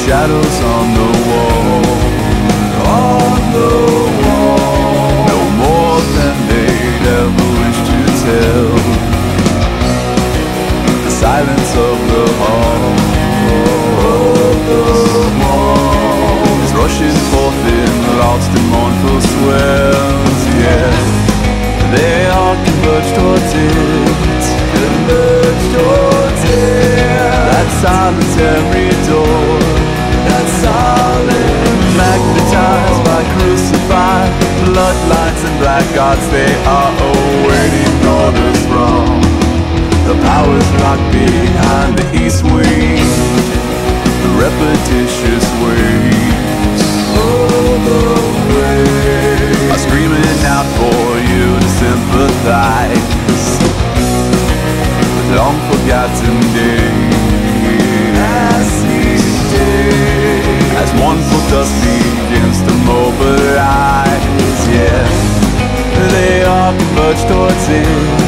shadows on the wall, on the wall. No more than they'd ever wish to tell. The silence of the hall, is rushing forth in lost and mournful swells. Yeah, they all converge towards it, converge towards it. That solitary door, that silent, magnetized by crucified bloodlines and black gods, they are awaiting orders from the powers locked behind the east wing. The repetitious waves of the way are screaming out for you to sympathize with long forgotten days. As mournful dust begins to mobilize, yeah, they all converge towards it,